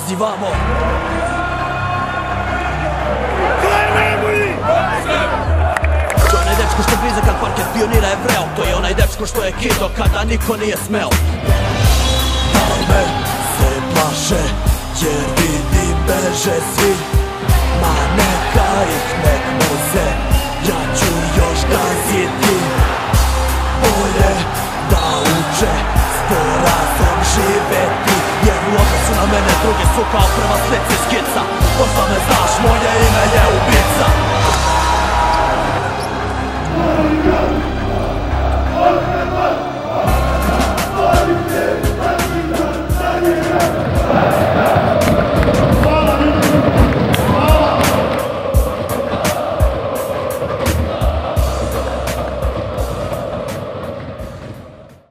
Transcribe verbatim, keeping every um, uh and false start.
pozivamo. To je onaj dečko što grize kad parket pionira je vreo. To je onaj dečko što je kido kada niko nije smeo. Palme se plaše jer vidi beže svi. Ma neka ih nek muze, ja ću još gaziti. Bolje da uče s porazom živeti, jer u odnosu na mene drugi su kao prva slici skica. Pošto me znaš, moje ime je ubica.